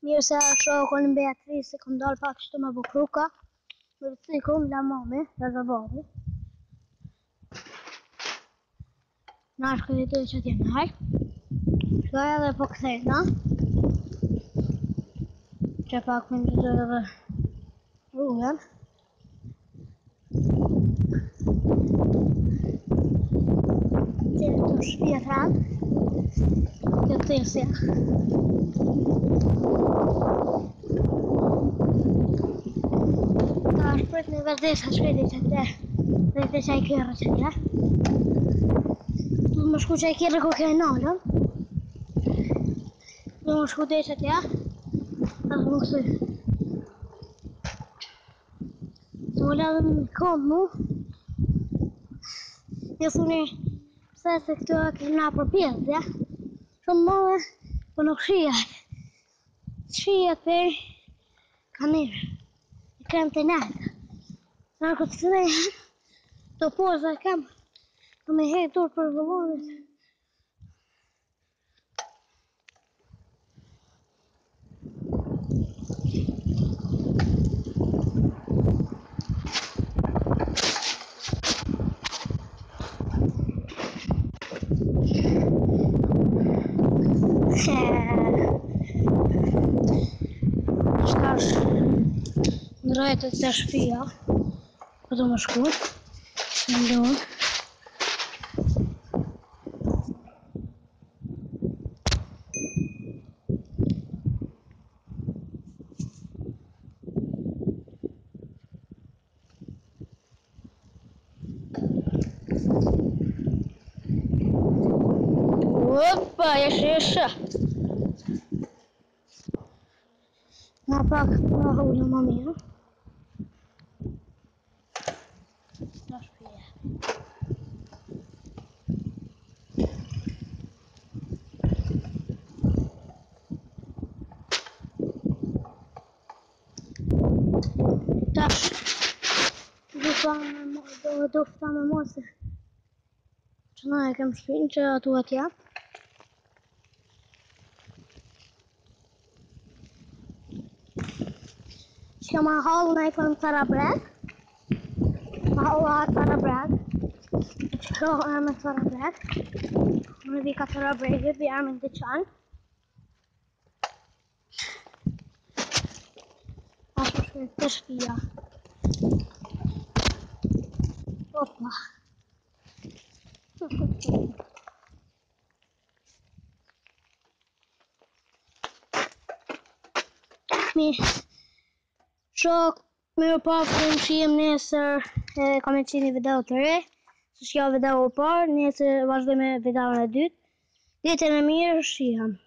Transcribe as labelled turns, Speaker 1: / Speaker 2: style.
Speaker 1: Mirë se shokon në Beatrice, se kom dalë pak qëtu me bukruka. Në rëcikum, la mami, la zavodi. Na shkëllitoj që t'jem naj. Shkoj edhe po këthejna. Që pak me ndizoj edhe rrugën. Cilë të shpjet ranë. Këtë tisja. Ta shprit në vërdesa shkriti që të dhe të qaj kjerë që tje. Du më shku qaj kjerë ku kjerë nalën. Du më shku dhe që tje. A të më kësy. Të më ladhe në komë mu. Një thuni pse se këtu e kërna për pjesë, ja? Shumë mëve, për nuk shijat. Shijat për kamerë. I krem të nëjtë. Në këtë të dhejë, të poza e kam me hejtur për vëllonit. Shkash ndrojtë të shpia, për të më shku, në ndonë. Opa, jeshe. Nga pak nga hullë më mirë. Nga shpije. Tash, dufta me mose. Që na e kem shpinë që atu atja. Që ma halë në e kënë Tarabrek. Ma halë a Tarabrek. Që e me Tarabrek. Në vika Tarabrek, vi armin të qanë. Ashtë shkërë të shpia. Opa. Mi shok, mirë pa për më shijem nesër kam e qini video të re. Së shkja video o parë, nesër vazhdoj me video në dytë. Ditën e mirë, shijem.